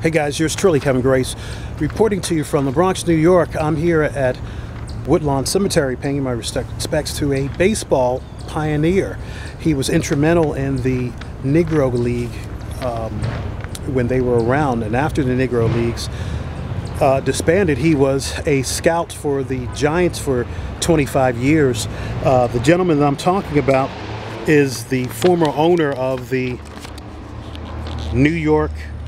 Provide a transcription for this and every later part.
Hey guys, yours truly, Kevin Grace, reporting to you from the Bronx, New York. I'm here at Woodlawn Cemetery paying my respects to a baseball pioneer. He was instrumental in the Negro League when they were around, and after the Negro Leagues disbanded, he was a scout for the Giants for 25 years. The gentleman that I'm talking about is the former owner of the New York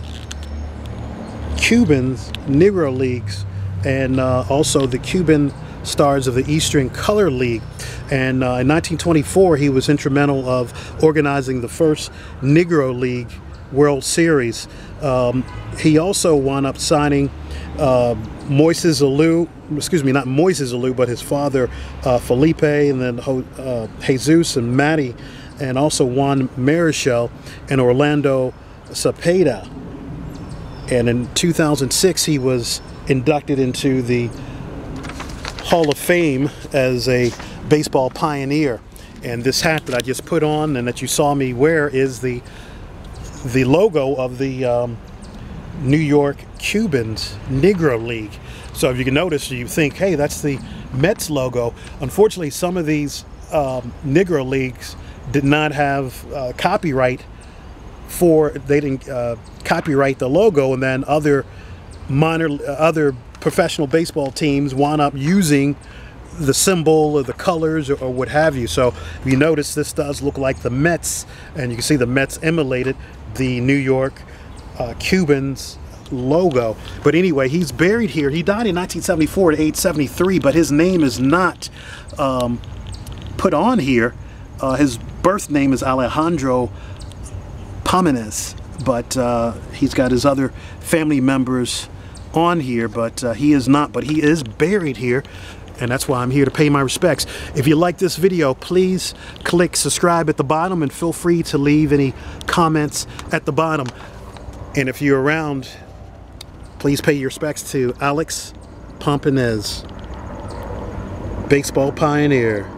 Cubans Negro Leagues, and also the Cuban Stars of the Eastern Color League. And in 1924 he was instrumental of organizing the first Negro League World Series. He also wound up signing Moises Alou, excuse me, not Moises Alou, but his father Felipe, and then Jesus and Matty, and also Juan Marichal and Orlando Cepeda. And in 2006 he was inducted into the Hall of Fame as a baseball pioneer. And this hat that I just put on and that you saw me wear is the logo of the New York Cubans Negro League. So if you can notice, you think, hey, that's the Mets logo. Unfortunately, some of these Negro Leagues did not have copyright they didn't copyright the logo, and then other professional baseball teams wound up using the symbol or the colors or what have you. So if you notice, this does look like the Mets, and you can see the Mets emulated the New York Cubans logo. But anyway, he's buried here. He died in 1974 at age 73, but his name is not put on here. His birth name is Alejandro Paminez, but he's got his other family members on here, but he is not. But he is buried here, and that's why I'm here to pay my respects. If you like this video, please click subscribe at the bottom, and feel free to leave any comments at the bottom. And if you're around, please pay your respects to Alex Paminez, baseball pioneer.